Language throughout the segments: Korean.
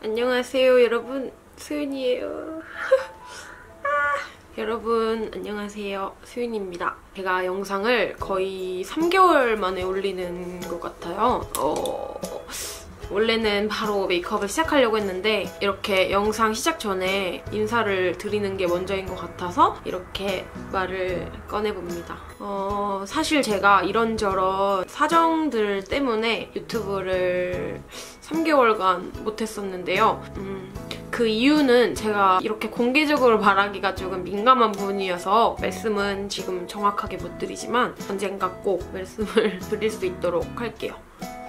안녕하세요 여러분, 수윤이에요. 여러분 안녕하세요, 수윤입니다. 제가 영상을 거의 3개월 만에 올리는 것 같아요. 원래는 바로 메이크업을 시작하려고 했는데 이렇게 영상 시작 전에 인사를 드리는 게 먼저인 것 같아서 이렇게 말을 꺼내봅니다. 사실 제가 이런저런 사정들 때문에 유튜브를 3개월간 못했었는데요. 그 이유는 제가 이렇게 공개적으로 말하기가 조금 민감한 부분이어서 말씀은 지금 정확하게 못 드리지만 언젠가 꼭 말씀을 드릴 수 있도록 할게요.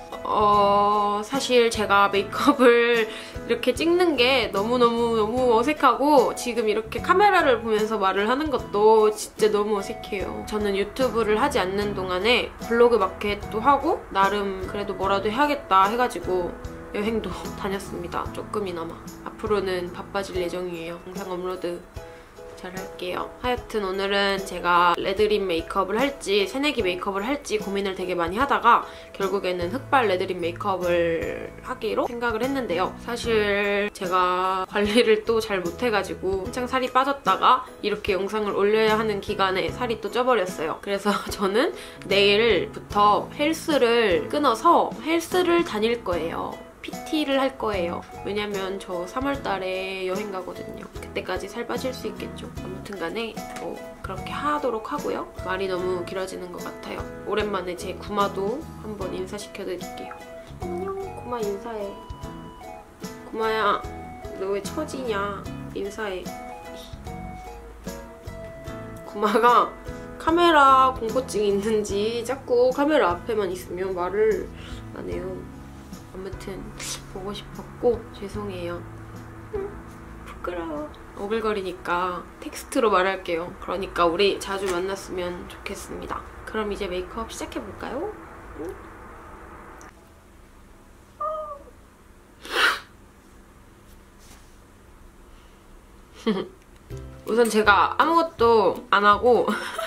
사실 제가 메이크업을 이렇게 찍는 게 너무 어색하고 지금 이렇게 카메라를 보면서 말을 하는 것도 진짜 너무 어색해요. 저는 유튜브를 하지 않는 동안에 블로그 마켓도 하고 나름 그래도 뭐라도 해야겠다 해가지고 여행도 다녔습니다. 조금이나마. 앞으로는 바빠질 예정이에요. 영상 업로드 잘 할게요. 하여튼 오늘은 제가 레드립 메이크업을 할지 새내기 메이크업을 할지 고민을 되게 많이 하다가 결국에는 흑발 레드립 메이크업을 하기로 생각을 했는데요. 사실 제가 관리를 또 잘 못해가지고 한창 살이 빠졌다가 이렇게 영상을 올려야 하는 기간에 살이 또 쪄버렸어요. 그래서 저는 내일부터 헬스를 끊어서 헬스를 다닐 거예요. PT를 할 거예요. 왜냐면 저 3월달에 여행 가거든요. 그때까지 살 빠질 수 있겠죠. 아무튼 간에 그렇게 하도록 하고요. 말이 너무 길어지는 것 같아요. 오랜만에 제 구마도 한번 인사시켜드릴게요. 안녕, 구마 인사해. 구마야, 너 왜 처지냐? 인사해. 구마가 카메라 공포증이 있는지 자꾸 카메라 앞에만 있으면 말을 안 해요. 아무튼 보고 싶었고 죄송해요. 부끄러워. 오글거리니까 텍스트로 말할게요. 그러니까 우리 자주 만났으면 좋겠습니다. 그럼 이제 메이크업 시작해볼까요? 우선 제가 아무것도 안 하고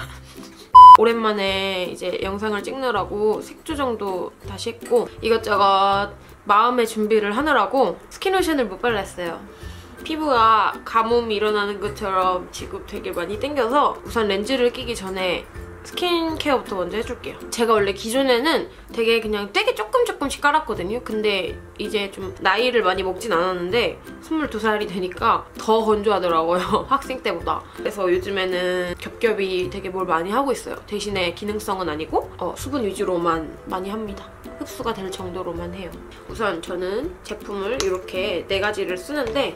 오랜만에 이제 영상을 찍느라고 색조정도 다시 했고 이것저것 마음의 준비를 하느라고 스킨로션을 못 발랐어요. 피부가 가뭄이 일어나는 것처럼 지금 되게 많이 땡겨서 우선 렌즈를 끼기 전에 스킨케어부터 먼저 해줄게요. 제가 원래 기존에는 되게 조금씩 깔았거든요. 근데 이제 좀 나이를 많이 먹진 않았는데 22살이 되니까 더 건조하더라고요. 학생 때보다. 그래서 요즘에는 겹겹이 되게 뭘 많이 하고 있어요. 대신에 기능성은 아니고 수분 위주로만 많이 합니다. 흡수가 될 정도로만 해요. 우선 저는 제품을 이렇게 4가지를 쓰는데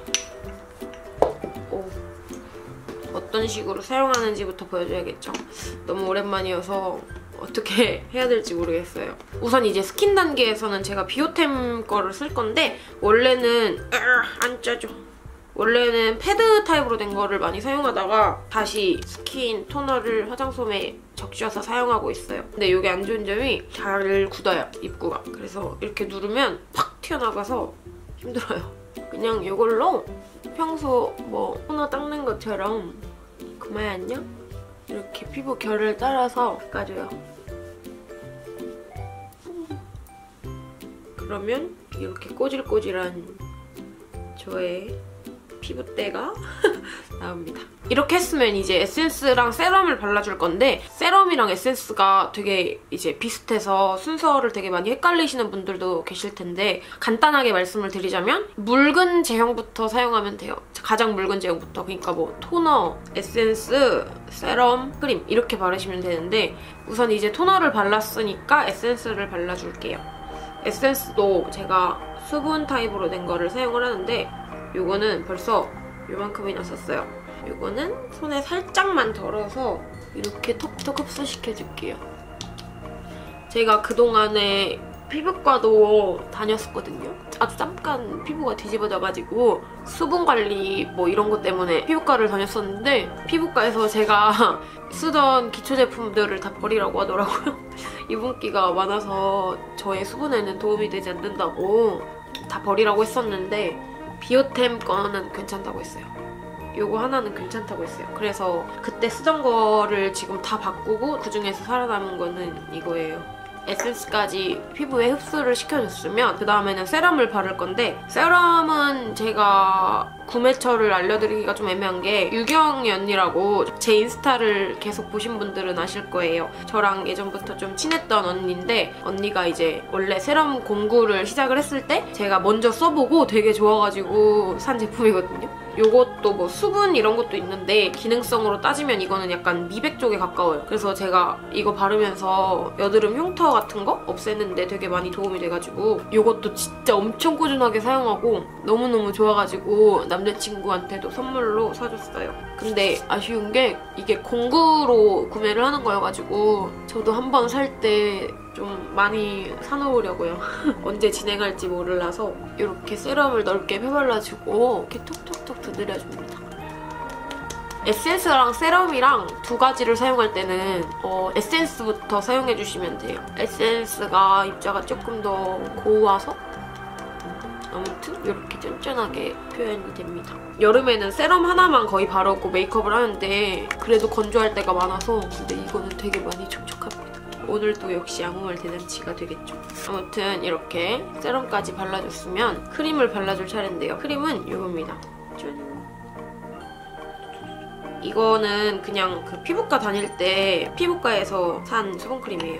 어떤 식으로 사용하는지부터 보여줘야겠죠. 너무 오랜만이어서 어떻게 해야 될지 모르겠어요. 우선 이제 스킨 단계에서는 제가 비오템 거를 쓸 건데 원래는 안 짜죠. 원래는 패드 타입으로 된 거를 많이 사용하다가 다시 스킨 토너를 화장솜에 적셔서 사용하고 있어요. 근데 이게 안 좋은 점이 잘 굳어요, 입구가. 그래서 이렇게 누르면 팍 튀어나가서 힘들어요. 그냥 이걸로 평소 토너 닦는 것처럼 그만 안녕? 이렇게 피부 결을 따라서 닦아줘요. 그러면 이렇게 꼬질꼬질한 저의 피부때가 나옵니다. 이렇게 했으면 이제 에센스랑 세럼을 발라줄 건데 세럼이랑 에센스가 되게 이제 비슷해서 순서를 되게 많이 헷갈리시는 분들도 계실 텐데 간단하게 말씀을 드리자면 묽은 제형부터 사용하면 돼요. 가장 묽은 제형부터. 그러니까 토너, 에센스, 세럼, 크림 이렇게 바르시면 되는데 우선 이제 토너를 발랐으니까 에센스를 발라줄게요. 에센스도 제가 수분 타입으로 된 거를 사용을 하는데 이거는 벌써 요만큼이나 썼어요. 이거는 손에 살짝만 덜어서 이렇게 톡톡 흡수시켜줄게요. 제가 그동안에 피부과도 다녔었거든요. 아주 잠깐 피부가 뒤집어져가지고 수분관리 이런 것 때문에 피부과를 다녔었는데 피부과에서 제가 쓰던 기초 제품들을 다 버리라고 하더라고요. 유분기가 많아서 저의 수분에는 도움이 되지 않는다고 다 버리라고 했었는데 비오템 거는 괜찮다고 했어요. 요거 하나는 괜찮다고 했어요. 그래서 그때 쓰던 거를 지금 다 바꾸고 그중에서 살아남은 거는 이거예요. 에센스까지 피부에 흡수를 시켜줬으면 그 다음에는 세럼을 바를 건데, 세럼은 제가 구매처를 알려드리기가 좀 애매한 게, 유경이 언니라고 제 인스타를 계속 보신 분들은 아실 거예요. 저랑 예전부터 좀 친했던 언니인데, 언니가 이제 원래 세럼 공구를 시작을 했을 때 제가 먼저 써보고 되게 좋아가지고 산 제품이거든요. 요것도 뭐 수분 이런 것도 있는데 기능성으로 따지면 이거는 약간 미백 쪽에 가까워요. 그래서 제가 이거 바르면서 여드름 흉터 같은 거 없애는데 되게 많이 도움이 돼가지고 요것도 진짜 엄청 꾸준하게 사용하고 너무너무 좋아가지고 남자친구한테도 선물로 사줬어요. 근데 아쉬운 게 이게 공구로 구매를 하는 거여가지고 저도 한번 살 때 좀 많이 사놓으려고요. 언제 진행할지 몰라서 이렇게 세럼을 넓게 펴발라주고 이렇게 톡톡톡 두드려줍니다. 에센스랑 세럼이랑 두 가지를 사용할 때는 에센스부터 사용해주시면 돼요. 에센스가 입자가 조금 더 고와서 아무튼 이렇게 쫀쫀하게 표현이 됩니다. 여름에는 세럼 하나만 거의 바르고 메이크업을 하는데 그래도 건조할 때가 많아서 근데 이거는 되게 많이 촉촉합니다. 오늘도 역시 양호말 대잔치가 되겠죠. 아무튼 이렇게 세럼까지 발라줬으면 크림을 발라줄 차례인데요. 크림은 이겁니다. 짠! 이거는 그냥 그 피부과 다닐 때 피부과에서 산 수분크림이에요.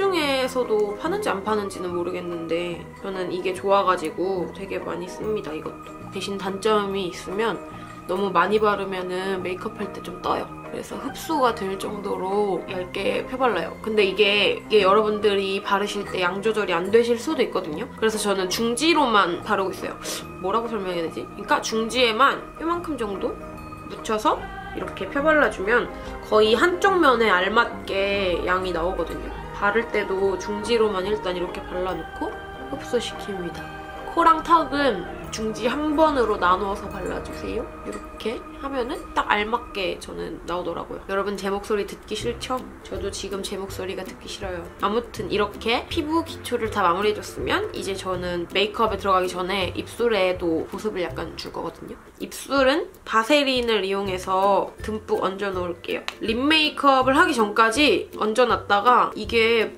시중에서도 파는지 안 파는지는 모르겠는데 저는 이게 좋아가지고 되게 많이 씁니다, 이것도. 대신 단점이 있으면 너무 많이 바르면은 메이크업 할 때 좀 떠요. 그래서 흡수가 될 정도로 얇게 펴발라요. 근데 이게 여러분들이 바르실 때 양 조절이 안 되실 수도 있거든요. 그래서 저는 중지로만 바르고 있어요. 뭐라고 설명해야 되지? 그러니까 중지에만 이만큼 정도 묻혀서 이렇게 펴발라주면 거의 한쪽 면에 알맞게 양이 나오거든요. 바를 때도 중지로만 일단 이렇게 발라놓고 흡수시킵니다. 코랑 턱은 중지 한 번으로 나누어서 발라주세요. 이렇게 하면은 딱 알맞게 저는 나오더라고요. 여러분 제 목소리 듣기 싫죠? 저도 지금 제 목소리가 듣기 싫어요. 아무튼 이렇게 피부 기초를 다 마무리해줬으면 이제 저는 메이크업에 들어가기 전에 입술에도 보습을 약간 줄 거거든요. 입술은 바세린을 이용해서 듬뿍 얹어놓을게요. 립 메이크업을 하기 전까지 얹어놨다가 이게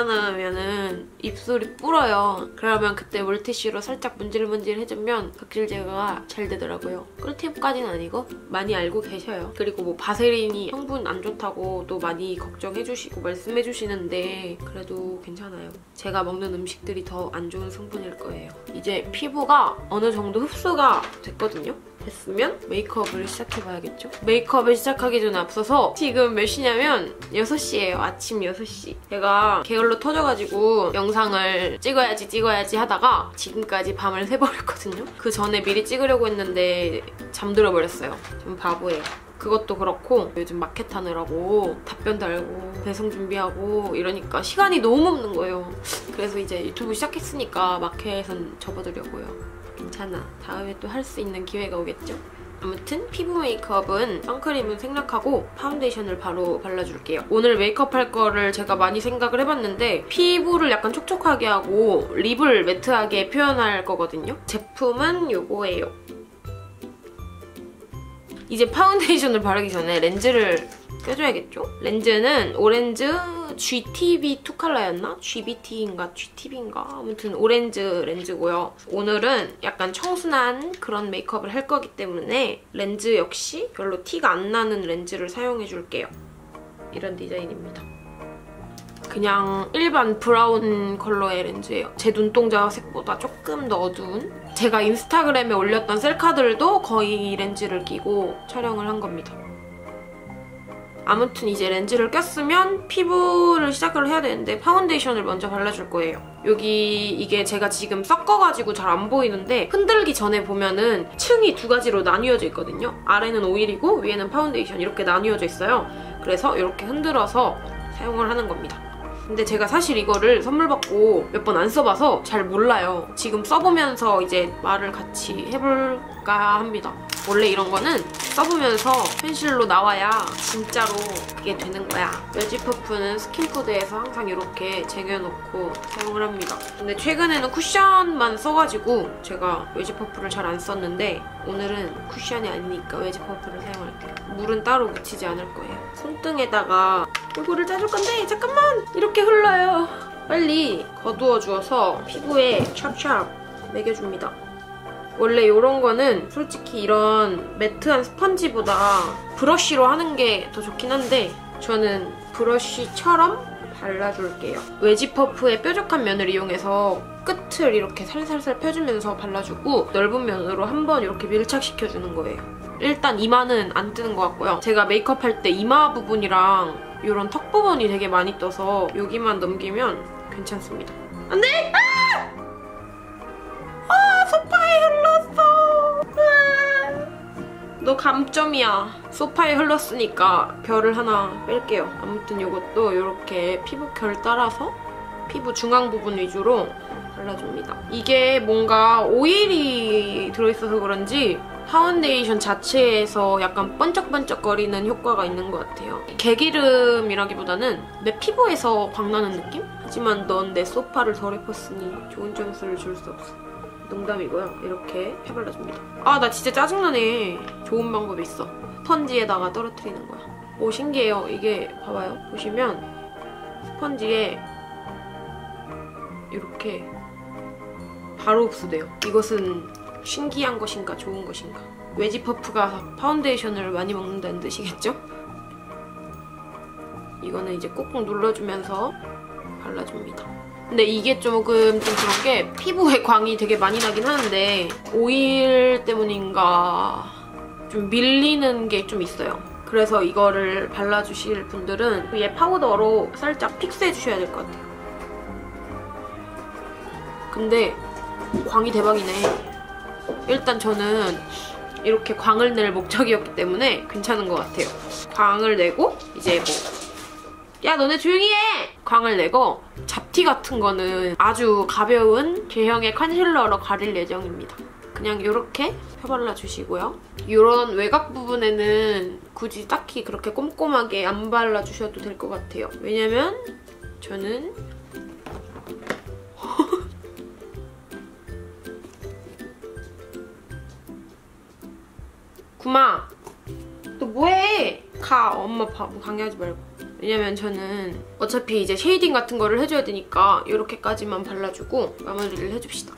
발라놓으면은 입술이 불어요. 그러면 그때 물티슈로 살짝 문질문질 해주면 각질 제거가 잘 되더라고요. 꿀팁까지는 아니고 많이 알고 계셔요. 그리고 뭐 바세린이 성분 안 좋다고 또 많이 걱정해주시고 말씀해주시는데 그래도 괜찮아요. 제가 먹는 음식들이 더 안 좋은 성분일 거예요. 이제 피부가 어느 정도 흡수가 됐거든요. 됐으면 메이크업을 시작해봐야겠죠? 메이크업을 시작하기 전에 앞서서 지금 몇 시냐면 6시예요. 아침 6시. 제가 게을러 터져가지고 영상을 찍어야지 하다가 지금까지 밤을 새버렸거든요. 그 전에 미리 찍으려고 했는데 잠들어 버렸어요. 좀 바보예요. 그것도 그렇고 요즘 마켓 하느라고 답변 달고 배송 준비하고 이러니까 시간이 너무 없는 거예요. 그래서 이제 유튜브 시작했으니까 마켓은 접어두려고요. 괜찮아. 다음에 또 할 수 있는 기회가 오겠죠? 아무튼 피부 메이크업은 선크림은 생략하고 파운데이션을 바로 발라줄게요. 오늘 메이크업 할 거를 제가 많이 생각을 해봤는데 피부를 약간 촉촉하게 하고 립을 매트하게 표현할 거거든요. 제품은 이거예요. 이제 파운데이션을 바르기 전에 렌즈를 껴줘야겠죠? 렌즈는 오렌지 GTB2 컬러였나? GBT인가 GTB인가? 아무튼 오렌지 렌즈고요. 오늘은 약간 청순한 그런 메이크업을 할 거기 때문에 렌즈 역시 별로 티가 안 나는 렌즈를 사용해줄게요. 이런 디자인입니다. 그냥 일반 브라운 컬러의 렌즈예요. 제 눈동자 색보다 조금 더 어두운. 제가 인스타그램에 올렸던 셀카들도 거의 이 렌즈를 끼고 촬영을 한 겁니다. 아무튼 이제 렌즈를 꼈으면 피부를 시작을 해야 되는데 파운데이션을 먼저 발라줄 거예요. 여기 이게 제가 지금 섞어가지고 잘 안 보이는데 흔들기 전에 보면은 층이 두 가지로 나뉘어져 있거든요. 아래는 오일이고 위에는 파운데이션 이렇게 나뉘어져 있어요. 그래서 이렇게 흔들어서 사용을 하는 겁니다. 근데 제가 사실 이거를 선물 받고 몇 번 안 써봐서 잘 몰라요. 지금 써보면서 이제 말을 같이 해볼까 합니다. 원래 이런 거는 써보면서 펜실로 나와야 진짜로 그게 되는 거야. 웨지퍼프는 스킨푸드에서 항상 이렇게 쟁여놓고 사용을 합니다. 근데 최근에는 쿠션만 써가지고 제가 웨지퍼프를 잘 안 썼는데 오늘은 쿠션이 아니니까 웨지퍼프를 사용할게요. 물은 따로 묻히지 않을 거예요. 손등에다가 얼굴을 짜줄 건데 잠깐만! 이렇게 흘러요. 빨리 거두어 주어서 피부에 찹찹 매겨줍니다. 원래 이런 거는 솔직히 이런 매트한 스펀지보다 브러쉬로 하는 게 더 좋긴 한데 저는 브러쉬처럼 발라줄게요. 웨지 퍼프의 뾰족한 면을 이용해서 끝을 이렇게 살살살 펴주면서 발라주고 넓은 면으로 한번 이렇게 밀착시켜주는 거예요. 일단 이마는 안 뜨는 것 같고요. 제가 메이크업 할 때 이마 부분이랑 이런 턱 부분이 되게 많이 떠서 여기만 넘기면 괜찮습니다. 안 돼! 소파에 흘렀어. 너 감점이야. 소파에 흘렀으니까 별을 하나 뺄게요. 아무튼 이것도 이렇게 피부 결 따라서 피부 중앙 부분 위주로 발라줍니다. 이게 뭔가 오일이 들어있어서 그런지 파운데이션 자체에서 약간 번쩍번쩍거리는 효과가 있는 것 같아요. 개기름이라기보다는 내 피부에서 광나는 느낌? 하지만 넌 내 소파를 더럽혔으니 좋은 점수를 줄 수 없어. 농담이고요. 이렇게 펴발라줍니다. 아, 나 진짜 짜증나네. 좋은 방법이 있어. 스펀지에다가 떨어뜨리는 거야. 오, 신기해요. 이게 봐봐요. 보시면 스펀지에 이렇게 바로 흡수돼요. 이것은 신기한 것인가 좋은 것인가. 웨지 퍼프가 파운데이션을 많이 먹는다는 뜻이겠죠? 이거는 이제 꾹꾹 눌러주면서 발라줍니다. 근데 이게 조금 좀 그런 게 피부에 광이 되게 많이 나긴 하는데 오일 때문인가 좀 밀리는 게 좀 있어요. 그래서 이거를 발라주실 분들은 얘 파우더로 살짝 픽스해주셔야 될 것 같아요. 근데 광이 대박이네. 일단 저는 이렇게 광을 낼 목적이었기 때문에 괜찮은 것 같아요. 광을 내고 이제 뭐 야 너네 조용히 해! 광을 내고 잡티 같은 거는 아주 가벼운 제형의 컨실러로 가릴 예정입니다. 그냥 이렇게 펴발라주시고요. 이런 외곽 부분에는 굳이 딱히 그렇게 꼼꼼하게 안 발라주셔도 될 것 같아요. 왜냐면 저는 구마! 너 뭐해? 가! 엄마 바보 강요하지 말고. 왜냐면 저는 어차피 이제 쉐이딩 같은 거를 해줘야 되니까 이렇게까지만 발라주고 마무리를 해줍시다.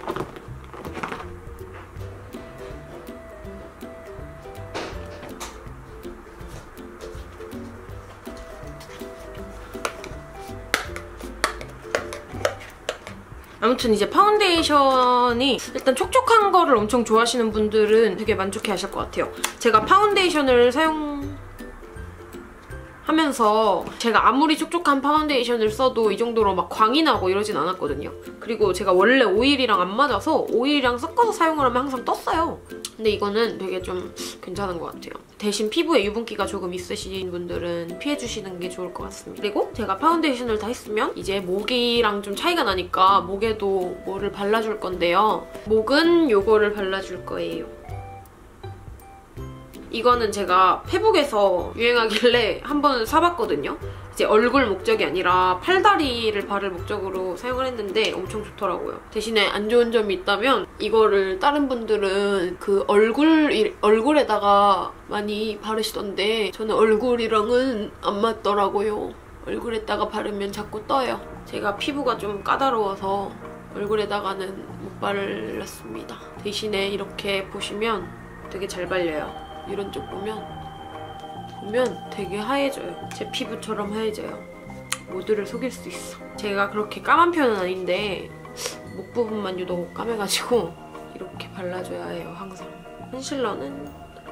아무튼 이제 파운데이션이 일단 촉촉한 거를 엄청 좋아하시는 분들은 되게 만족해 하실 것 같아요. 제가 파운데이션을 하면서 제가 아무리 촉촉한 파운데이션을 써도 이 정도로 막 광이 나고 이러진 않았거든요. 그리고 제가 원래 오일이랑 안 맞아서 오일이랑 섞어서 사용을 하면 항상 떴어요. 근데 이거는 되게 좀 괜찮은 것 같아요. 대신 피부에 유분기가 조금 있으신 분들은 피해주시는 게 좋을 것 같습니다. 그리고 제가 파운데이션을 다 했으면 이제 목이랑 좀 차이가 나니까 목에도 뭐를 발라줄 건데요. 목은 요거를 발라줄 거예요. 이거는 제가 페북에서 유행하길래 한번 사봤거든요. 이제 얼굴 목적이 아니라 팔다리를 바를 목적으로 사용을 했는데 엄청 좋더라고요. 대신에 안 좋은 점이 있다면 이거를 다른 분들은 그 얼굴에다가 많이 바르시던데 저는 얼굴이랑은 안 맞더라고요. 얼굴에다가 바르면 자꾸 떠요. 제가 피부가 좀 까다로워서 얼굴에다가는 못 발랐습니다. 대신에 이렇게 보시면 되게 잘 발려요. 이런 쪽 보면 되게 하얘져요. 제 피부처럼 하얘져요. 모두를 속일 수 있어. 제가 그렇게 까만 편은 아닌데 목 부분만 유독 까매가지고 이렇게 발라줘야 해요, 항상. 컨실러는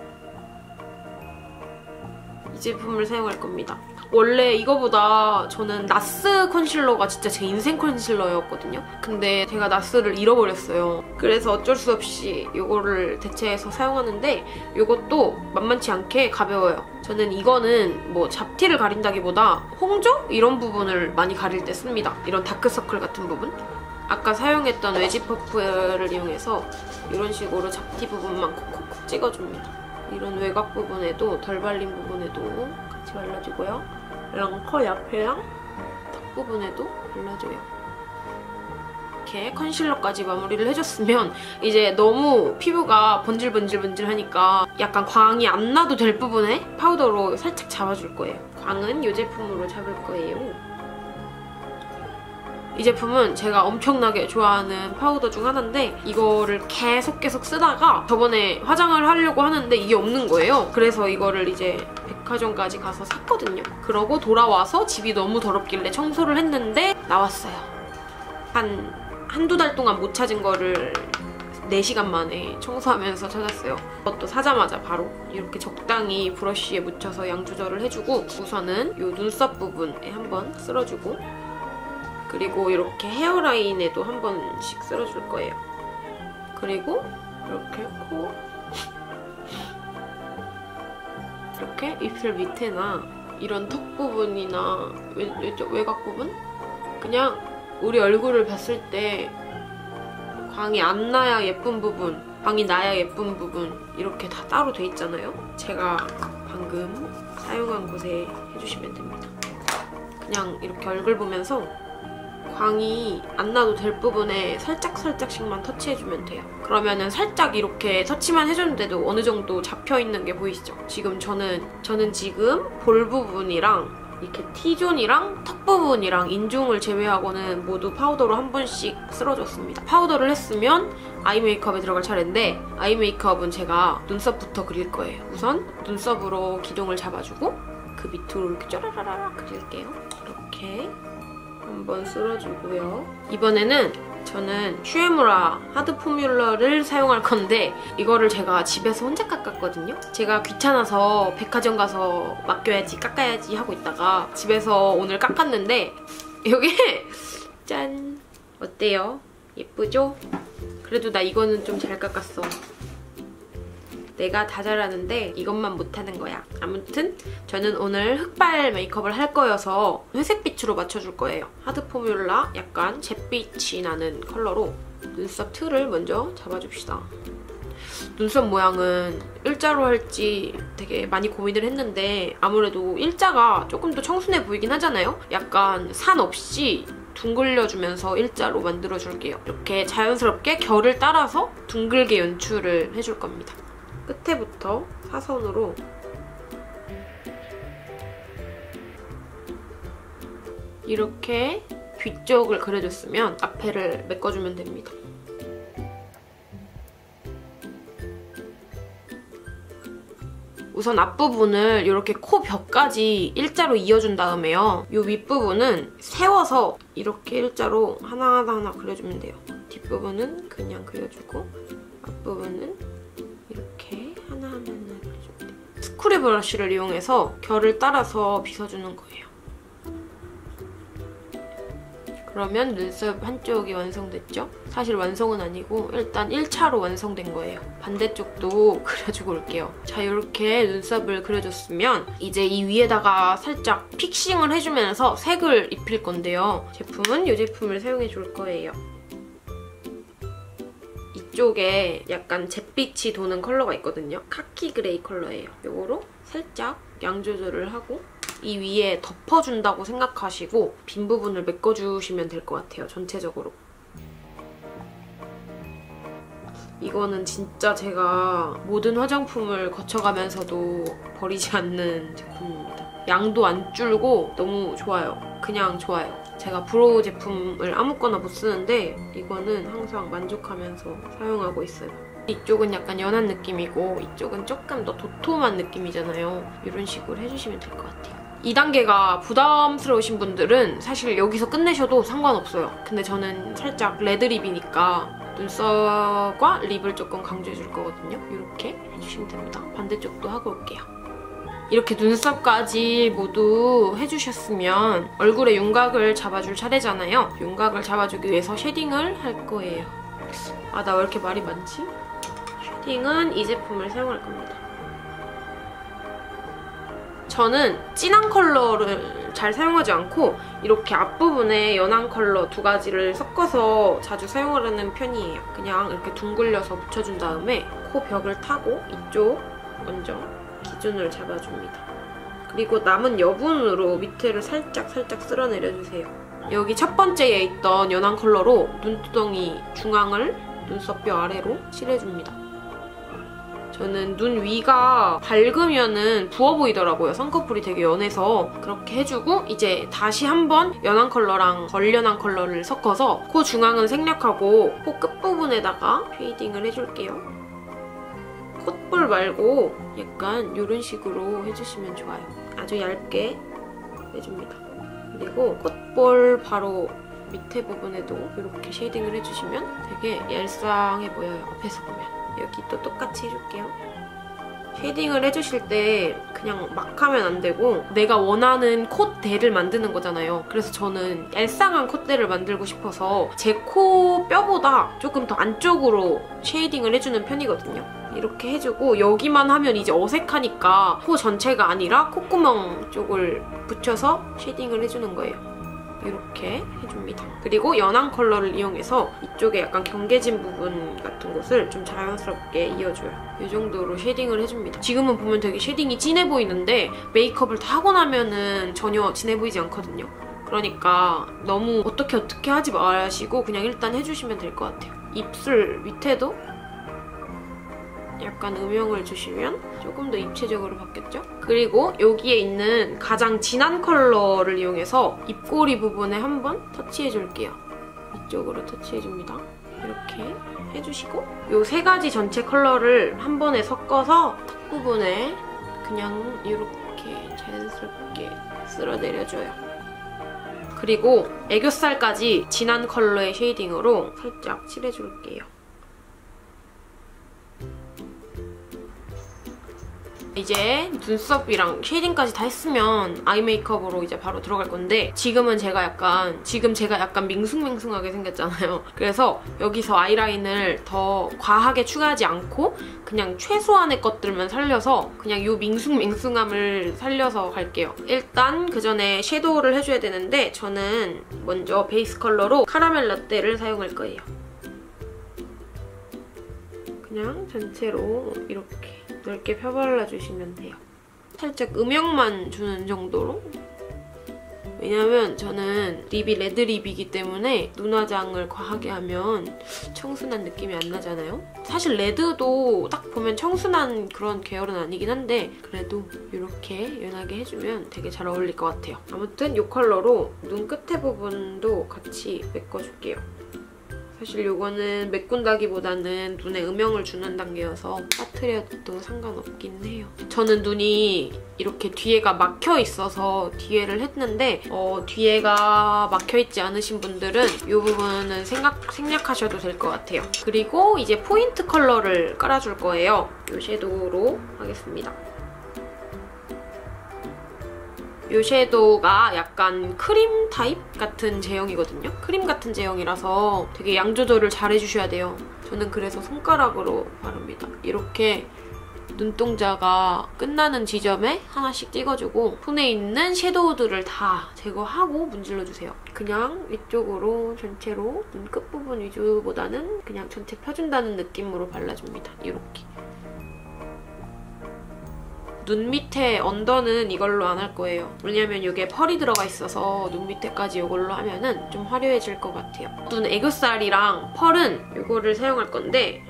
이 제품을 사용할 겁니다. 원래 이거보다 저는 나스 컨실러가 진짜 제 인생 컨실러였거든요. 근데 제가 나스를 잃어버렸어요. 그래서 어쩔 수 없이 이거를 대체해서 사용하는데 이것도 만만치 않게 가벼워요. 저는 이거는 뭐 잡티를 가린다기보다 홍조? 이런 부분을 많이 가릴 때 씁니다. 이런 다크서클 같은 부분. 아까 사용했던 웨지 퍼프를 이용해서 이런 식으로 잡티 부분만 콕콕콕 찍어줍니다. 이런 외곽 부분에도 덜 발린 부분에도 같이 발라주고요. 랑커 옆에랑 턱 부분에도 발라줘요. 이렇게 컨실러까지 마무리를 해줬으면 이제 너무 피부가 번질번질번질하니까 약간 광이 안 나도 될 부분에 파우더로 살짝 잡아줄 거예요. 광은 이 제품으로 잡을 거예요. 이 제품은 제가 엄청나게 좋아하는 파우더 중 하나인데 이거를 계속 쓰다가 저번에 화장을 하려고 하는데 이게 없는 거예요. 그래서 이거를 이제 백화점까지 가서 샀거든요. 그러고 돌아와서 집이 너무 더럽길래 청소를 했는데 나왔어요. 한두 달 동안 못 찾은 거를 4시간 만에 청소하면서 찾았어요. 이것도 사자마자 바로 이렇게 적당히 브러쉬에 묻혀서 양 조절을 해주고 우선은 이 눈썹 부분에 한번 쓸어주고 그리고 이렇게 헤어라인에도 한 번씩 쓸어줄 거예요. 그리고 이렇게 이렇게 입술 밑에나 이런 턱 부분이나 외곽 부분? 그냥 우리 얼굴을 봤을 때 광이 안 나야 예쁜 부분, 광이 나야 예쁜 부분 이렇게 다 따로 돼 있잖아요? 제가 방금 사용한 곳에 해주시면 됩니다. 그냥 이렇게 얼굴 보면서 광이 안 나도 될 부분에 살짝씩만 터치해주면 돼요. 그러면은 살짝 이렇게 터치만 해줬는데도 어느 정도 잡혀있는 게 보이시죠? 지금 저는 지금 볼 부분이랑 이렇게 T존이랑 턱 부분이랑 인중을 제외하고는 모두 파우더로 한 번씩 쓸어줬습니다. 파우더를 했으면 아이 메이크업에 들어갈 차례인데 아이 메이크업은 제가 눈썹부터 그릴 거예요. 우선 눈썹으로 기둥을 잡아주고 그 밑으로 이렇게 쫘라라라 그릴게요. 이렇게 한번 쓸어주고요. 이번에는 저는 슈에무라 하드 포뮬러를 사용할 건데 이거를 제가 집에서 혼자 깎았거든요. 제가 귀찮아서 백화점 가서 맡겨야지 깎아야지 하고 있다가 집에서 오늘 깎았는데 이게 짠! 어때요? 예쁘죠? 그래도 나 이거는 좀 잘 깎았어. 내가 다 잘하는데 이것만 못하는 거야. 아무튼 저는 오늘 흑발 메이크업을 할 거여서 회색빛으로 맞춰줄 거예요. 하드 포뮬라 약간 잿빛이 나는 컬러로 눈썹 틀을 먼저 잡아줍시다. 눈썹 모양은 일자로 할지 되게 많이 고민을 했는데 아무래도 일자가 조금 더 청순해 보이긴 하잖아요? 약간 산 없이 둥글려주면서 일자로 만들어줄게요. 이렇게 자연스럽게 결을 따라서 둥글게 연출을 해줄 겁니다. 끝에부터 사선으로 이렇게 뒤쪽을 그려줬으면 앞에를 메꿔주면 됩니다. 우선 앞부분을 이렇게 코 벽까지 일자로 이어준 다음에요. 이 윗부분은 세워서 이렇게 일자로 하나하나 그려주면 돼요. 뒷부분은 그냥 그려주고 앞부분은 이렇게 하나하나 그려주면 돼요. 스크류 브러쉬를 이용해서 결을 따라서 빗어주는 거예요. 그러면 눈썹 한쪽이 완성됐죠? 사실 완성은 아니고 일단 1차로 완성된 거예요. 반대쪽도 그려주고 올게요. 자, 이렇게 눈썹을 그려줬으면 이제 이 위에다가 살짝 픽싱을 해주면서 색을 입힐 건데요. 제품은 이 제품을 사용해 줄 거예요. 이쪽에 약간 잿빛이 도는 컬러가 있거든요. 카키 그레이 컬러예요. 이거로 살짝 양 조절을 하고 이 위에 덮어준다고 생각하시고 빈 부분을 메꿔주시면 될 것 같아요, 전체적으로. 이거는 진짜 제가 모든 화장품을 거쳐가면서도 버리지 않는 제품입니다. 양도 안 줄고 너무 좋아요. 그냥 좋아요. 제가 브로우 제품을 아무거나 못 쓰는데 이거는 항상 만족하면서 사용하고 있어요. 이쪽은 약간 연한 느낌이고 이쪽은 조금 더 도톰한 느낌이잖아요. 이런 식으로 해주시면 될 것 같아요. 2단계가 부담스러우신 분들은 사실 여기서 끝내셔도 상관없어요. 근데 저는 살짝 레드립이니까 눈썹과 립을 조금 강조해줄 거거든요. 이렇게 해주시면 됩니다. 반대쪽도 하고 올게요. 이렇게 눈썹까지 모두 해주셨으면 얼굴에 윤곽을 잡아줄 차례잖아요. 윤곽을 잡아주기 위해서 쉐딩을 할 거예요. 아, 나 왜 이렇게 말이 많지? 쉐딩은 이 제품을 사용할 겁니다. 저는 진한 컬러를 잘 사용하지 않고 이렇게 앞부분에 연한 컬러 2가지를 섞어서 자주 사용을 하는 편이에요. 그냥 이렇게 둥글려서 묻혀준 다음에 코 벽을 타고 이쪽 먼저 기준을 잡아줍니다. 그리고 남은 여분으로 밑에를 살짝 쓸어내려주세요. 여기 첫 번째에 있던 연한 컬러로 눈두덩이 중앙을 눈썹뼈 아래로 칠해줍니다. 저는 눈 위가 밝으면은 부어 보이더라고요. 쌍꺼풀이 되게 연해서. 그렇게 해주고 이제 다시 한번 연한 컬러랑 덜 연한 컬러를 섞어서 코 중앙은 생략하고 코 끝부분에다가 쉐이딩을 해줄게요. 콧볼 말고 약간 이런 식으로 해주시면 좋아요. 아주 얇게 해줍니다. 그리고 콧볼 바로 밑에 부분에도 이렇게 쉐이딩을 해주시면 되게 얄쌍해 보여요. 앞에서 보면. 여기 또 똑같이 해줄게요. 쉐이딩을 해주실 때 그냥 막 하면 안 되고 내가 원하는 콧대를 만드는 거잖아요. 그래서 저는 얄쌍한 콧대를 만들고 싶어서 제 코 뼈보다 조금 더 안쪽으로 쉐이딩을 해주는 편이거든요. 이렇게 해주고 여기만 하면 이제 어색하니까 코 전체가 아니라 콧구멍 쪽을 붙여서 쉐이딩을 해주는 거예요. 이렇게 해줍니다. 그리고 연한 컬러를 이용해서 이쪽에 약간 경계진 부분 같은 곳을 좀 자연스럽게 이어줘요. 이 정도로 쉐이딩을 해줍니다. 지금은 보면 되게 쉐이딩이 진해 보이는데 메이크업을 다 하고 나면은 전혀 진해 보이지 않거든요. 그러니까 너무 어떻게 하지 마시고 그냥 일단 해주시면 될 것 같아요. 입술 밑에도 약간 음영을 주시면 조금 더 입체적으로 바뀌었죠? 그리고 여기에 있는 가장 진한 컬러를 이용해서 입꼬리 부분에 한번 터치해줄게요. 이쪽으로 터치해줍니다. 이렇게 해주시고 이 세 가지 전체 컬러를 한 번에 섞어서 턱 부분에 그냥 이렇게 자연스럽게 쓸어내려줘요. 그리고 애교살까지 진한 컬러의 쉐이딩으로 살짝 칠해줄게요. 이제 눈썹이랑 쉐이딩까지 다 했으면 아이 메이크업으로 이제 바로 들어갈 건데 지금 제가 약간 밍숭맹숭하게 생겼잖아요. 그래서 여기서 아이라인을 더 과하게 추가하지 않고 그냥 최소한의 것들만 살려서 그냥 이 밍숭맹숭함을 살려서 갈게요. 일단 그 전에 섀도우를 해줘야 되는데 저는 먼저 베이스 컬러로 카라멜 라떼를 사용할 거예요. 그냥 전체로 이렇게 넓게 펴발라주시면 돼요. 살짝 음영만 주는 정도로. 왜냐면 저는 립이 레드 립이기 때문에 눈화장을 과하게 하면 청순한 느낌이 안 나잖아요. 사실 레드도 딱 보면 청순한 그런 계열은 아니긴 한데 그래도 이렇게 연하게 해주면 되게 잘 어울릴 것 같아요. 아무튼 이 컬러로 눈 끝에 부분도 같이 메꿔줄게요. 사실 이거는 메꾼다기보다는 눈에 음영을 주는 단계여서 빠뜨려도 상관없긴 해요. 저는 눈이 이렇게 뒤에가 막혀 있어서 뒤에를 했는데 뒤에가 막혀있지 않으신 분들은 이 부분은 생략하셔도 될 것 같아요. 그리고 이제 포인트 컬러를 깔아줄 거예요. 이 섀도우로 하겠습니다. 이 섀도우가 약간 크림 타입 같은 제형이거든요. 크림 같은 제형이라서 되게 양 조절을 잘 해주셔야 돼요. 저는 그래서 손가락으로 바릅니다. 이렇게 눈동자가 끝나는 지점에 하나씩 찍어주고 손에 있는 섀도우들을 다 제거하고 문질러주세요. 그냥 위쪽으로 전체로 눈 끝부분 위주보다는 그냥 전체 펴준다는 느낌으로 발라줍니다. 이렇게. 눈 밑에 언더는 이걸로 안 할 거예요. 왜냐면 이게 펄이 들어가 있어서 눈 밑에까지 이걸로 하면은 좀 화려해질 것 같아요. 눈 애교살이랑 펄은 이거를 사용할 건데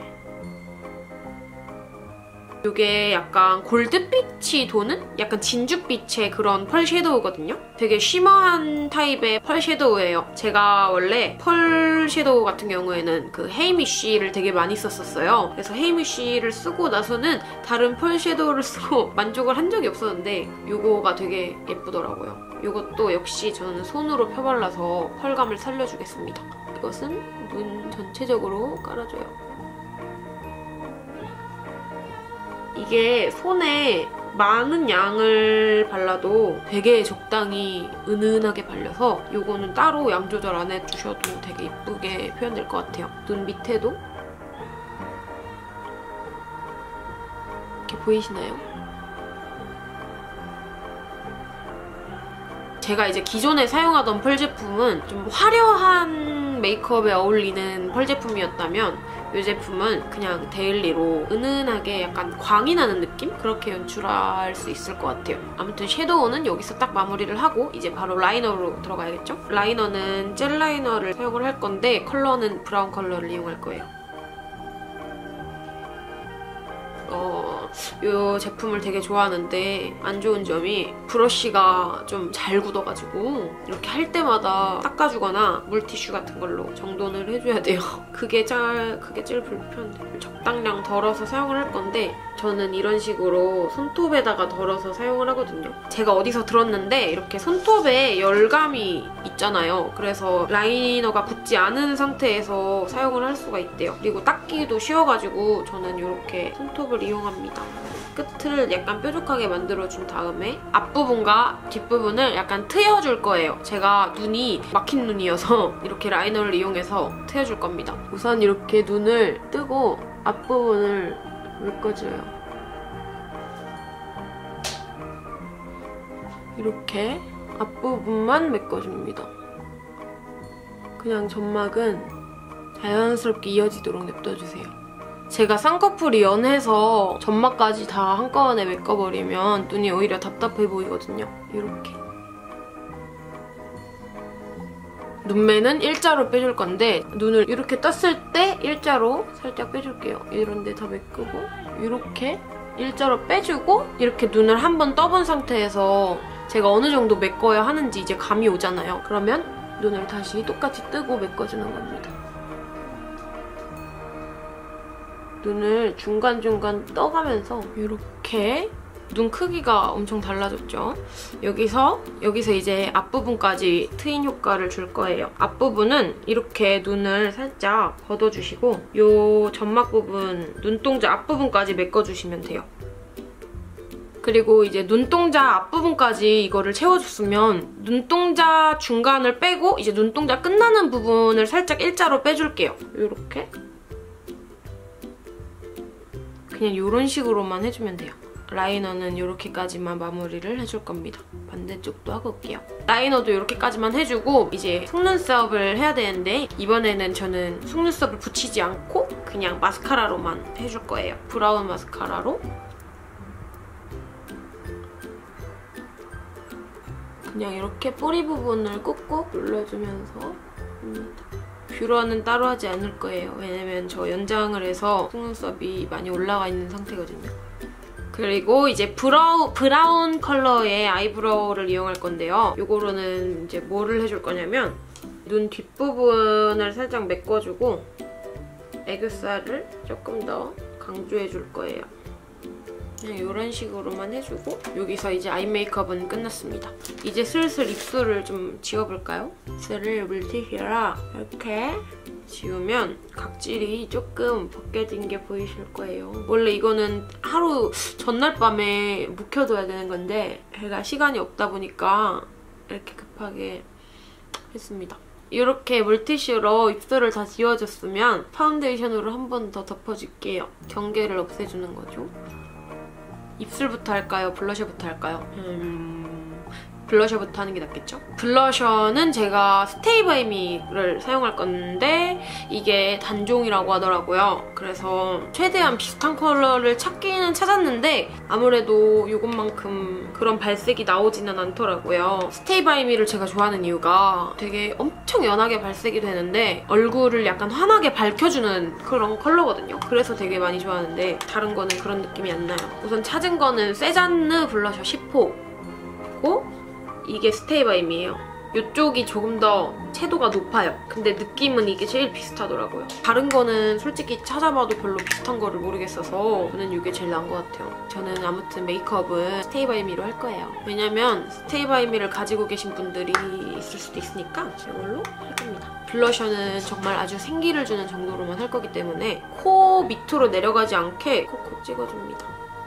이게 약간 골드빛이 도는? 약간 진주빛의 그런 펄 섀도우거든요? 되게 쉬머한 타입의 펄 섀도우예요. 제가 원래 펄 섀도우 같은 경우에는 그 헤이미쉬를 되게 많이 썼었어요. 그래서 헤이미쉬를 쓰고 나서는 다른 펄 섀도우를 쓰고 만족을 한 적이 없었는데 이거가 되게 예쁘더라고요. 이것도 역시 저는 손으로 펴발라서 펄감을 살려주겠습니다. 이것은 눈 전체적으로 깔아줘요. 이게 손에 많은 양을 발라도 되게 적당히 은은하게 발려서 이거는 따로 양 조절 안 해주셔도 되게 예쁘게 표현될 것 같아요. 눈 밑에도 이렇게 보이시나요? 제가 이제 기존에 사용하던 펄 제품은 좀 화려한 메이크업에 어울리는 펄 제품이었다면 이 제품은 그냥 데일리로 은은하게 약간 광이 나는 느낌? 그렇게 연출할 수 있을 것 같아요. 아무튼 섀도우는 여기서 딱 마무리를 하고 이제 바로 라이너로 들어가야겠죠? 라이너는 젤 라이너를 사용을 할 건데 컬러는 브라운 컬러를 이용할 거예요. 이 제품을 되게 좋아하는데 안 좋은 점이 브러쉬가 좀 잘 굳어가지고 이렇게 할 때마다 닦아주거나 물티슈 같은 걸로 정돈을 해줘야 돼요. 그게 제일 불편해. 적당량 덜어서 사용을 할 건데 저는 이런 식으로 손톱에다가 덜어서 사용을 하거든요. 제가 어디서 들었는데 이렇게 손톱에 열감이 있잖아요. 그래서 라이너가 붙지 않은 상태에서 사용을 할 수가 있대요. 그리고 닦기도 쉬워가지고 저는 이렇게 손톱을 이용합니다. 끝을 약간 뾰족하게 만들어준 다음에 앞부분과 뒷부분을 약간 트여줄 거예요. 제가 눈이 막힌 눈이어서 이렇게 라이너를 이용해서 트여줄 겁니다. 우선 이렇게 눈을 뜨고 앞부분을 묶어줘요. 이렇게 앞부분만 메꿔줍니다. 그냥 점막은 자연스럽게 이어지도록 냅둬주세요. 제가 쌍꺼풀이 연해서 점막까지 다 한꺼번에 메꿔버리면 눈이 오히려 답답해 보이거든요. 이렇게. 눈매는 일자로 빼줄 건데 눈을 이렇게 떴을 때 일자로 살짝 빼줄게요. 이런 데 다 메꾸고 이렇게 일자로 빼주고 이렇게 눈을 한번 떠본 상태에서 제가 어느 정도 메꿔야 하는지 이제 감이 오잖아요. 그러면 눈을 다시 똑같이 뜨고 메꿔주는 겁니다. 눈을 중간중간 떠가면서 이렇게 눈 크기가 엄청 달라졌죠? 여기서 이제 앞부분까지 트인 효과를 줄 거예요. 앞부분은 이렇게 눈을 살짝 걷어주시고 이 점막 부분, 눈동자 앞부분까지 메꿔주시면 돼요. 그리고 이제 눈동자 앞부분까지 이거를 채워줬으면 눈동자 중간을 빼고 이제 눈동자 끝나는 부분을 살짝 일자로 빼줄게요. 이렇게. 그냥 이런 식으로만 해주면 돼요. 라이너는 이렇게까지만 마무리를 해줄 겁니다. 반대쪽도 하고 올게요. 라이너도 이렇게까지만 해주고 이제 속눈썹을 해야 되는데 이번에는 저는 속눈썹을 붙이지 않고 그냥 마스카라로만 해줄 거예요. 브라운 마스카라로. 그냥 이렇게 뿌리 부분을 꾹꾹 눌러주면서 합니다. 뷰러는 따로 하지 않을 거예요. 왜냐면 저 연장을 해서 속눈썹이 많이 올라가 있는 상태거든요. 그리고 이제 브라운 컬러의 아이브로우를 이용할 건데요. 이거로는 이제 뭐를 해줄 거냐면 눈 뒷부분을 살짝 메꿔주고 애교살을 조금 더 강조해줄 거예요. 그냥 이런 식으로만 해주고 여기서 이제 아이 메이크업은 끝났습니다. 이제 슬슬 입술을 좀 지워볼까요? 입술을 물티슈로 이렇게 지우면 각질이 조금 벗겨진 게 보이실 거예요. 원래 이거는 하루 전날 밤에 묵혀둬야 되는 건데 제가 시간이 없다 보니까 이렇게 급하게 했습니다. 이렇게 물티슈로 입술을 다 지워줬으면 파운데이션으로 한 번 더 덮어줄게요. 경계를 없애주는 거죠. 입술부터 할까요? 블러셔부터 할까요? 블러셔부터 하는 게 낫겠죠? 블러셔는 제가 스테이 바이 미를 사용할 건데 이게 단종이라고 하더라고요. 그래서 최대한 비슷한 컬러를 찾기는 찾았는데 아무래도 이것만큼 그런 발색이 나오지는 않더라고요. 스테이 바이 미를 제가 좋아하는 이유가 되게 엄청 연하게 발색이 되는데 얼굴을 약간 환하게 밝혀주는 그런 컬러거든요. 그래서 되게 많이 좋아하는데 다른 거는 그런 느낌이 안 나요. 우선 찾은 거는 세잔느 블러셔 10호고 이게 스테이 바이 미예요. 이쪽이 조금 더 채도가 높아요. 근데 느낌은 이게 제일 비슷하더라고요. 다른 거는 솔직히 찾아봐도 별로 비슷한 거를 모르겠어서 저는 이게 제일 나은 것 같아요. 저는 아무튼 메이크업은 스테이 바이 미로 할 거예요. 왜냐면 스테이 바이 미를 가지고 계신 분들이 있을 수도 있으니까 이걸로 할 겁니다. 블러셔는 정말 아주 생기를 주는 정도로만 할 거기 때문에 코 밑으로 내려가지 않게 콕콕 찍어줍니다.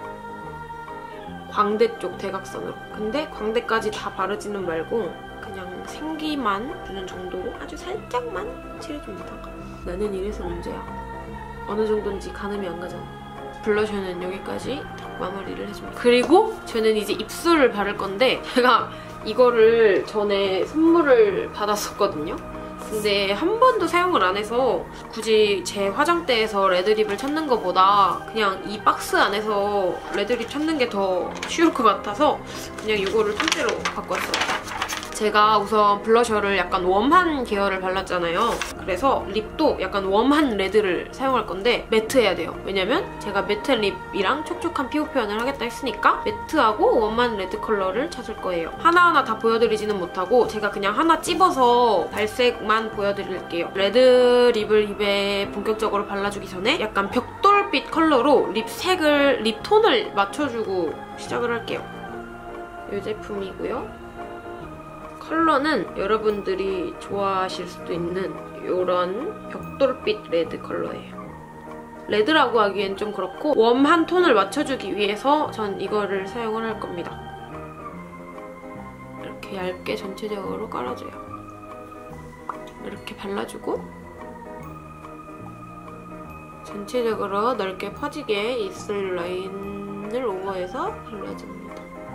광대 쪽 대각선으로. 근데 광대까지 다 바르지는 말고 그냥 생기만 주는 정도로 아주 살짝만 칠해줍니다. 나는 이래서 문제야. 어느 정도인지 가늠이 안 가잖아. 블러셔는 여기까지 딱 마무리를 해줍니다. 그리고 저는 이제 입술을 바를 건데 제가 이거를 전에 선물을 받았었거든요. 근데 한 번도 사용을 안 해서 굳이 제 화장대에서 레드립을 찾는 것보다 그냥 이 박스 안에서 레드립 찾는 게 더 쉬울 것 같아서 그냥 이거를 통째로 갖고 왔어요. 제가 우선 블러셔를 약간 웜한 계열을 발랐잖아요. 그래서 립도 약간 웜한 레드를 사용할 건데 매트해야 돼요. 왜냐면 제가 매트 립이랑 촉촉한 피부 표현을 하겠다 했으니까 매트하고 웜한 레드 컬러를 찾을 거예요. 하나하나 다 보여드리지는 못하고 제가 그냥 하나 찝어서 발색만 보여드릴게요. 레드 립을 입에 본격적으로 발라주기 전에 약간 벽돌빛 컬러로 립 톤을 맞춰주고 시작을 할게요. 이 제품이고요. 컬러는 여러분들이 좋아하실 수도 있는 이런 벽돌빛 레드 컬러예요. 레드라고 하기엔 좀 그렇고 웜한 톤을 맞춰주기 위해서 전 이거를 사용을 할 겁니다. 이렇게 얇게 전체적으로 깔아줘요. 이렇게 발라주고 전체적으로 넓게 퍼지게 입술 라인을 오버해서 발라줍니다.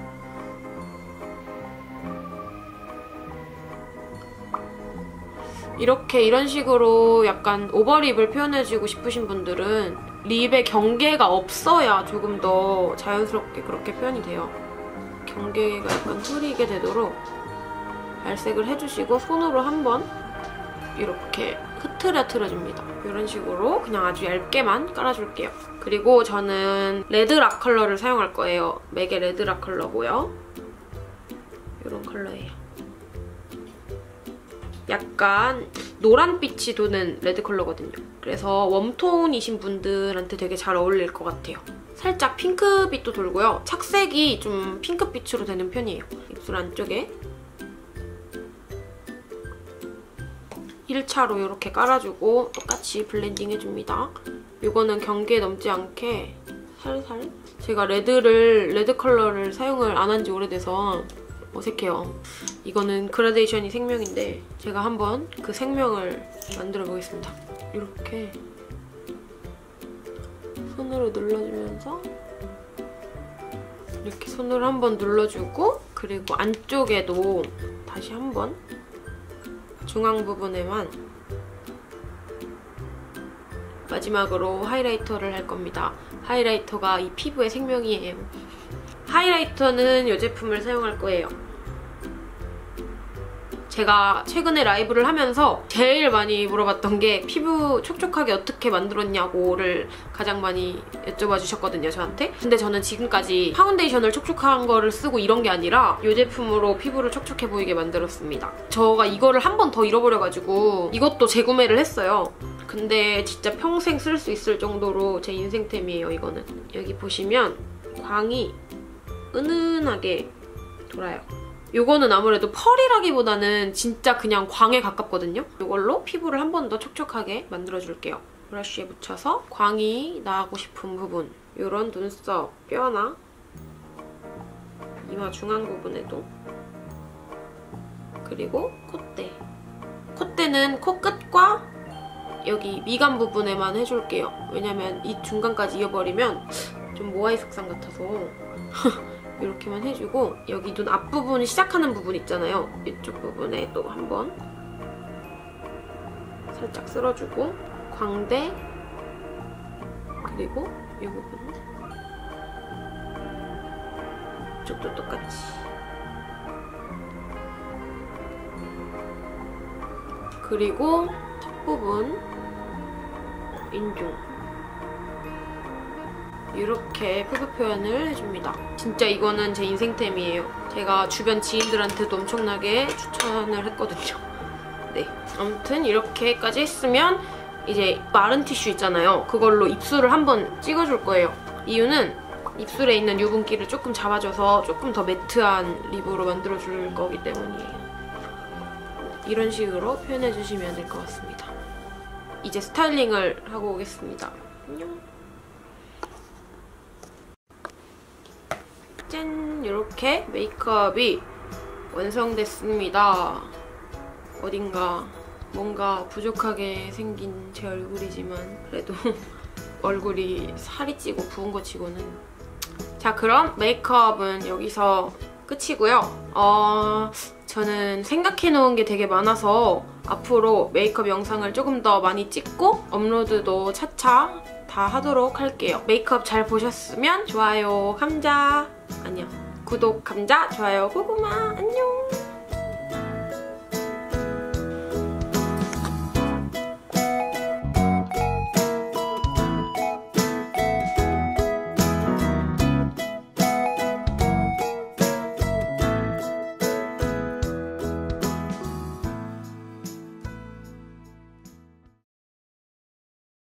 이런 식으로 약간 오버립을 표현해주고 싶으신 분들은 립에 경계가 없어야 조금 더 자연스럽게 그렇게 표현이 돼요. 경계가 약간 흐리게 되도록 발색을 해주시고 손으로 한번 이렇게 흐트러줍니다. 이런 식으로 그냥 아주 얇게만 깔아줄게요. 그리고 저는 레드락 컬러를 사용할 거예요. 맥의 레드락 컬러고요. 이런 컬러예요. 약간 노란빛이 도는 레드 컬러거든요. 그래서 웜톤이신 분들한테 되게 잘 어울릴 것 같아요. 살짝 핑크빛도 돌고요. 착색이 좀 핑크빛으로 되는 편이에요. 입술 안쪽에 1차로 이렇게 깔아주고 똑같이 블렌딩 해줍니다. 이거는 경계에 넘지 않게 살살. 제가 레드 컬러를 사용을 안 한 지 오래돼서 어색해요. 이거는 그라데이션이 생명인데 제가 한번 그 생명을 만들어 보겠습니다. 이렇게 손으로 눌러주면서 이렇게 손으로 한번 눌러주고 그리고 안쪽에도 다시 한번 중앙 부분에만 마지막으로 하이라이터를 할 겁니다. 하이라이터가 이 피부의 생명이에요. 하이라이터는 이 제품을 사용할 거예요. 제가 최근에 라이브를 하면서 제일 많이 물어봤던 게 피부 촉촉하게 어떻게 만들었냐고를 가장 많이 여쭤봐 주셨거든요, 저한테. 근데 저는 지금까지 파운데이션을 촉촉한 거를 쓰고 이런 게 아니라 이 제품으로 피부를 촉촉해 보이게 만들었습니다. 제가 이거를 한 번 더 잃어버려가지고 이것도 재구매를 했어요. 근데 진짜 평생 쓸 수 있을 정도로 제 인생템이에요, 이거는. 여기 보시면 광이 은은하게 돌아요. 이거는 아무래도 펄이라기보다는 진짜 그냥 광에 가깝거든요. 이걸로 피부를 한 번 더 촉촉하게 만들어줄게요. 브러쉬에 묻혀서 광이 나고 싶은 부분, 이런 눈썹, 뼈나 이마 중앙 부분에도, 그리고 콧대. 콧대는 코끝과 여기 미간 부분에만 해줄게요. 왜냐면 이 중간까지 이어버리면 좀 모아이 색상 같아서 이렇게만 해주고 여기 눈 앞부분 시작하는 부분 있잖아요. 이쪽 부분에 또 한번 살짝 쓸어주고 광대 그리고 이 부분 이쪽도 똑같이 그리고 턱 부분 인중 이렇게 피부 표현을 해줍니다. 진짜 이거는 제 인생템이에요. 제가 주변 지인들한테도 엄청나게 추천을 했거든요. 네, 아무튼 이렇게까지 했으면 이제 마른 티슈 있잖아요. 그걸로 입술을 한번 찍어줄 거예요. 이유는 입술에 있는 유분기를 조금 잡아줘서 조금 더 매트한 립으로 만들어줄 거기 때문이에요. 이런 식으로 표현해주시면 될 것 같습니다. 이제 스타일링을 하고 오겠습니다. 안녕. 짠! 이렇게 메이크업이 완성됐습니다. 어딘가 뭔가 부족하게 생긴 제 얼굴이지만 그래도 얼굴이 살이 찌고 부은 거 치고는. 자, 그럼 메이크업은 여기서 끝이고요. 저는 생각해놓은 게 되게 많아서 앞으로 메이크업 영상을 조금 더 많이 찍고 업로드도 차차 다 하도록 할게요. 메이크업 잘 보셨으면 좋아요, 감자, 아니야, 구독, 감자, 좋아요, 고구마, 안녕!